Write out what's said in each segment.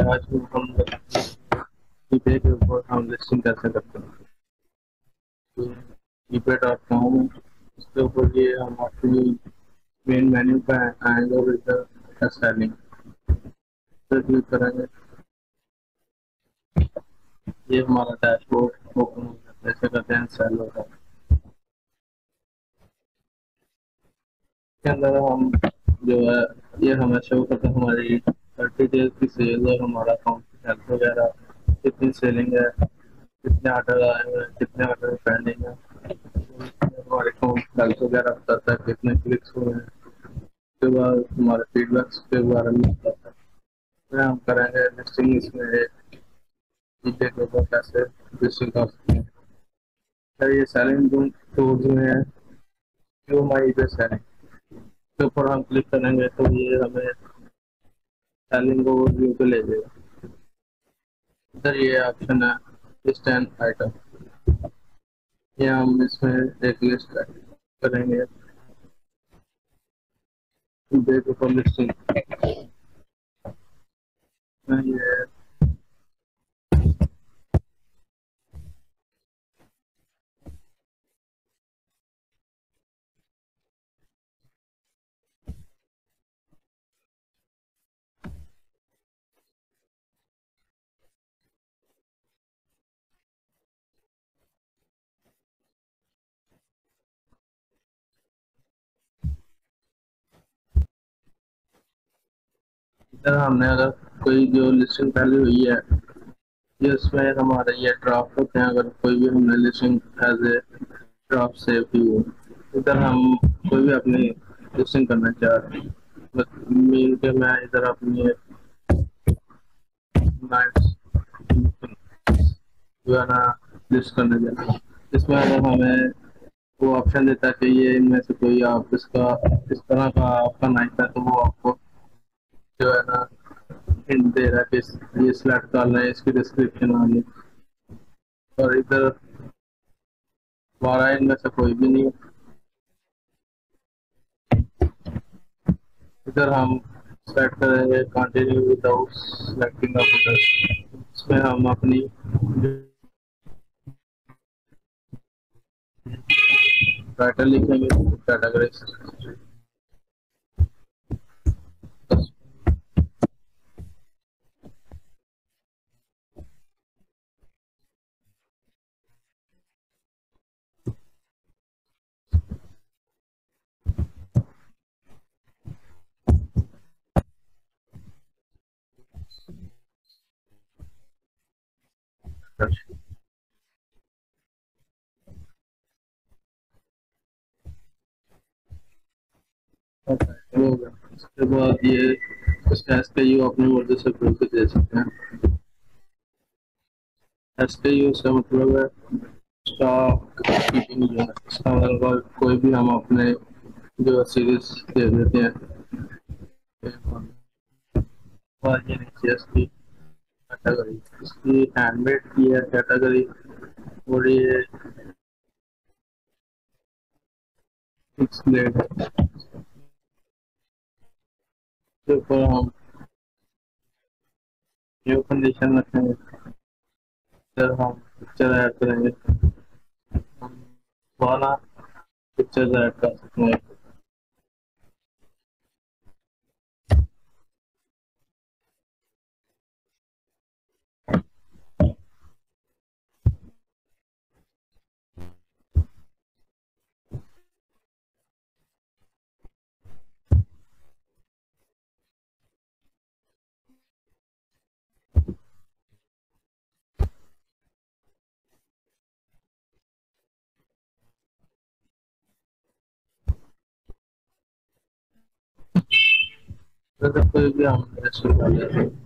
आज हम eBay के ऊपर हम लिस्टिंग कैसे करते हैं। तो eBay.com इसके ऊपर ये हम अपनी मेन मेन्यू पे आएंगे और इधर सेलिंग पर क्लिक करेंगे। ये हमारा डैशबोर्ड ओपन हो जाता है, ऐसे करते हैं सेल होगा। इसके अंदर हम जो है ये हमें शो करता है हमारी 30 डेज की सेल और हमारा अकाउंट की हेल्थ वगैरह, कितनी सेलिंग है, कितने ऑर्डर आए हुए हैं, कितने ऑर्डर पेंडिंग है, हमारे अकाउंट हेल्थ वगैरह बताता है, कितने क्लिक्स हुए हैं। उसके बाद हमारे फीडबैक्स के बारे में बताता है। फिर हम करेंगे लिस्टिंग इसमें eBay के ऊपर कैसे लिस्टिंग कर सकते हैं। सर ये सेलिंग टूल्स में है जो हमारी eBay सेलिंग के ऊपर हम क्लिक करेंगे तो ये हमें सेलिंग ओवरव्यू पे ले जाएगा। इधर ये ऑप्शन है लिस्ट एंड आइटम, ये हम इसमें एक लिस्ट करेंगे eBay के ऊपर लिस्टिंग ये। इधर हमने अगर कोई जो लिस्टिंग पहले हुई है ये उसमें हमारे ये ड्राफ्ट होते हैं, अगर कोई भी हमने listing as a draft save की हो, इधर हम कोई भी अपनी लिस्टिंग करना चाह रहे हैं, मीन के मैं इधर अपनी नाइट्स जो है ना लिस्ट करने जा रहा हूँ। इसमें अगर हमें वो ऑप्शन देता है कि ये इनमें से कोई आप इसका इस तरह का आपका नाइट है तो वो आपको जो है ना हिंट दे रहा है कि ये सिलेक्ट कर लें, इसकी डिस्क्रिप्शन आ गई। और इधर हमारा इनमें से कोई भी नहीं, इधर हम सेलेक्ट करेंगे continue without selecting a footer. इसमें हम अपनी टाइटल लिखेंगे, कैटेगरी होगा। उसके बाद ये इसका SKU अपनी मर्जी से खोल के दे सकते हैं। SKU से मतलब है स्टॉक कीपिंग जो है, इसका मतलब कोई भी हम अपने जो सीरीज दे देते हैं। और ये नीचे इसकी कैटेगरी, इसकी हैंडमेड की है कैटेगरी, और ये फिक्स प्लेट है। इसके ऊपर हम न्यू कंडीशन रखेंगे, फिर हम पिक्चर ऐड करेंगे, हम वाला पिक्चर ऐड कर सकते हैं। अगर कोई भी हम रेस्टोरेंट डाल देते हैं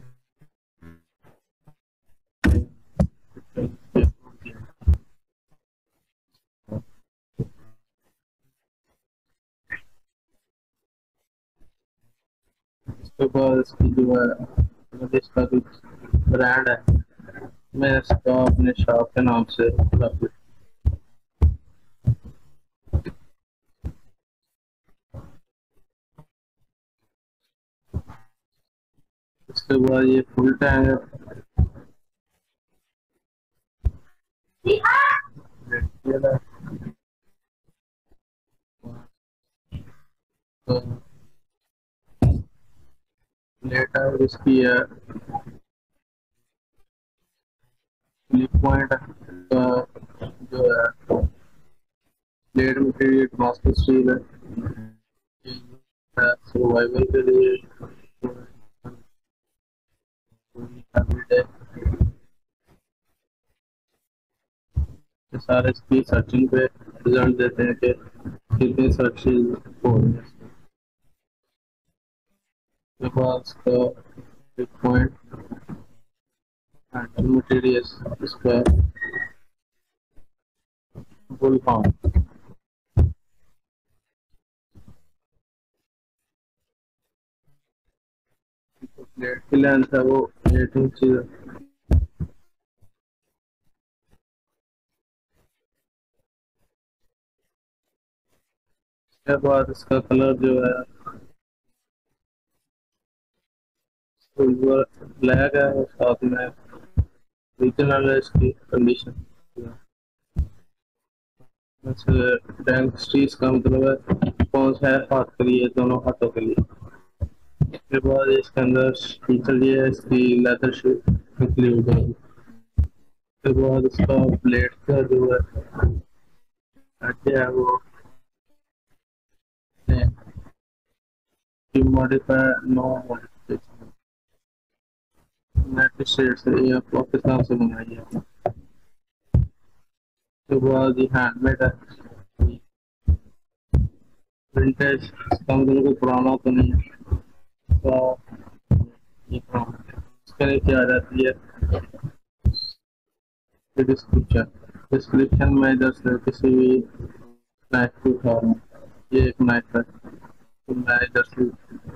उसके बाद इसकी जो है मुझे इसका कुछ ब्रांड है, मैं इसका अपने शॉप के नाम से रख दूँ। उसके बाद ये फुल टैंक है। तो प्लेट है इसकी है क्लिक पॉइंट का जो है प्लेट मटेरियल मास्टर स्टील है सर्वाइवल के लिए सारे इसकी सर्चिंग पे रिजल्ट देते हैं कि कितनी सर्चिंग हो रही है। उसके बाद इसका एक पॉइंट हैंडल मटेरियल इसका फुल फॉर्म प्लेट की लेंथ है वो 8 इंच है। उसके बाद इसका कलर जो है सिल्वर ब्लैक है और साथ में रीजनल है इसकी कंडीशन। डेंसिटीज का मतलब है कौन सा है हाथ के लिए दोनों हाथों के लिए। उसके बाद इसके अंदर फीचर ये है इसकी लेदर शीट इंक्लूड है। उसके बाद इसका प्लेट का जो है वो modify no modification United State से या पाकिस्तान से मंगाई है। उसके बाद ये हैंडमेड है विंटेज इसका मतलब कोई पुराना तो नहीं है। तो ये पुराना है। इसके नीचे आ जाती है डिस्क्रिप्शन। डिस्क्रिप्शन में इधर से किसी भी नाइफ को उठा रहा हूँ। ये एक नाइफ है तो मैं इधर से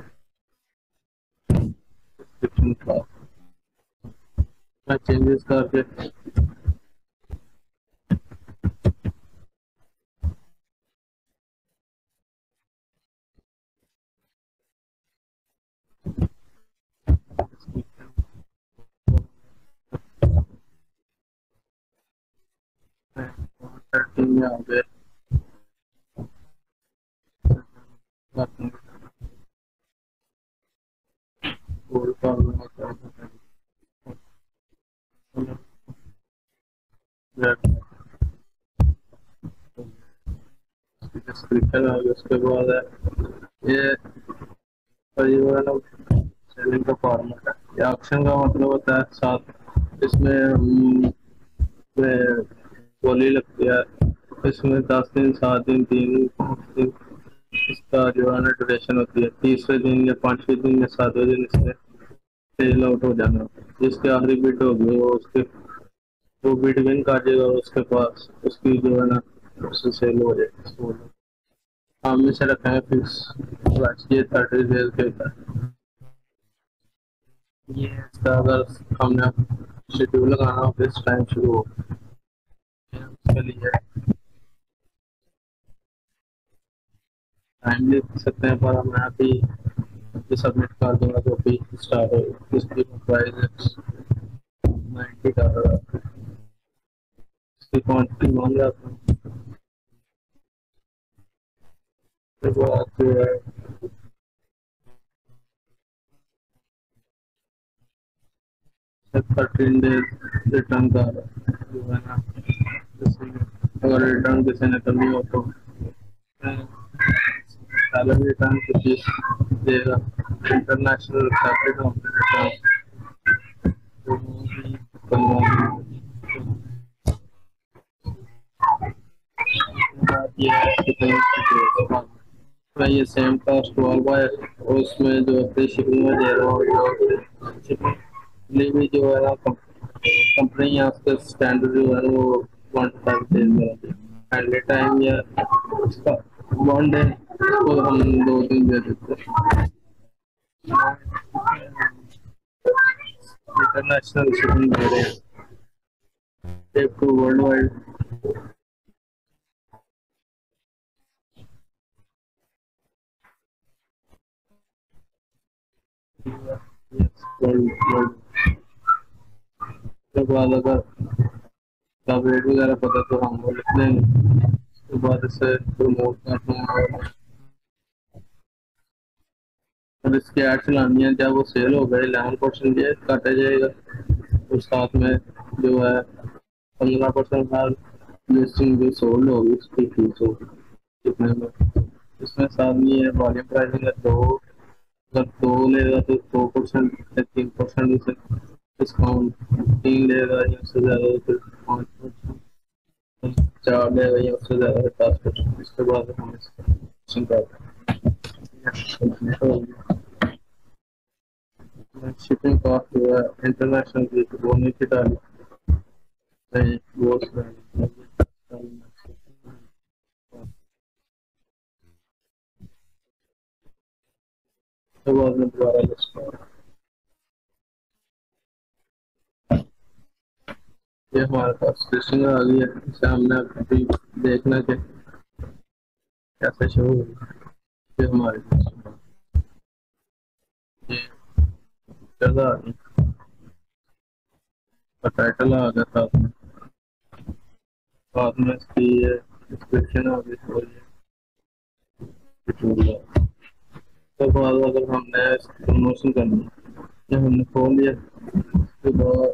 डिस्क्रिप्शन उठा मैं चेंजेस करके में आ गए गोल का डिस्क्रिप्शन आ गया। उसके बाद है ये परिवहन सेलिंग का फॉर्मेट है। ये ऑप्शन का मतलब होता है साथ इसमें बोली लगती है। इसमें 10 दिन 7 दिन 3 दिन 5 दिन इसका जो है ना ड्यूरेशन होती है। तीसरे दिन या 5वें दिन या 7वें दिन इसमें सेल आउट हो जाना। जिसके आखिरी बिट होगी वो उसके वो बिट विन काटेगा उसके पास उसकी जो है ना उससे सेल हो जाएगी। हम इसे रखेंगे फिक्स ये 30 डेज के ऊपर। ये इसका अगर हमने शेड्यूल लगाना हो किस टाइम शुरू हो उसके लिए टाइम ले सकते हैं पर मैं अभी सबमिट कर दूंगा जो भी स्टार्ट हो। इसकी प्राइस 90 डॉलर इसकी क्वान्टिटी मांग जाता हूँ। उसके बाद जो है 13 डेज रिटर्न का जो है ना अगर रिटर्न किसी ने करनी हो तो सैलरी रिटर्न कुछ देगा। इंटरनेशनल कैपिटल रिटर्न ये है कितने मैं ये सेम कास्ट वाला है उसमें जो फ्री शिपिंग में दे रहा हूँ शिपिंग भी जो है ना कंपनी यहाँ पे स्टैंडर्ड जो है वो 1 5 डेज में हैंडली टाइम या उसका 1 डे तो हम 2 दिन दे देते हैं। इंटरनेशनल शिपिंग दे रहे हैं टू वर्ल्ड वाइड। वर्ल्ड के बाद अगर का रेट वगैरह पता तो हम वो लिख देंगे, उसके बाद इसे प्रमोट करते हैं और इसकी एड चलानी है। जब वो सेल हो गए 11% ये काटा जाएगा और साथ में जो है 15% हर लिस्टिंग जो सोल्ड होगी उसकी फीस होगी कितने में। इसमें साथ में ये वॉल्यूम प्राइसिंग है, दो अगर दो लेगा तो 2% या 3% उसे डिस्काउंट, तीन लेगा या उससे ज़्यादा तो फिर 5%, चार लेगा या उससे ज़्यादा तो 10%। इसके बाद हम शिपिंग कॉस्ट जो है इंटरनेशनल की वो नीचे डाली वो बाद में दोबारा लिस्ट ये हमारे पास लिस्टिंग आ गई है। इसे हमने अभी देखना कि कैसे शुरू होगी। ये हमारे पास ये जगह आ गई और टाइटल आ गया साथ में इसकी ये डिस्क्रिप्शन आ गई और ये तो बाद अगर हमने प्रमोशन करनी है ये हमने खोल लिया उसके बाद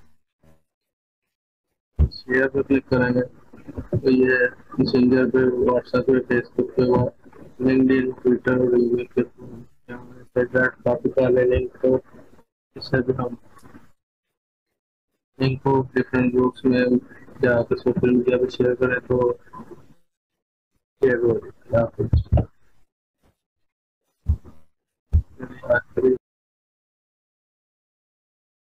शेयर पे क्लिक करेंगे तो ये मैसेंजर पे, व्हाट्सएप पे, फेसबुक पे, लिंक्डइन, ट्विटर और गूगल पे काफी सारे लिंक तो इससे भी हम लिंक को डिफरेंट ग्रुप्स में जाकर सोशल मीडिया पे शेयर करें तो शेयर हो जाए।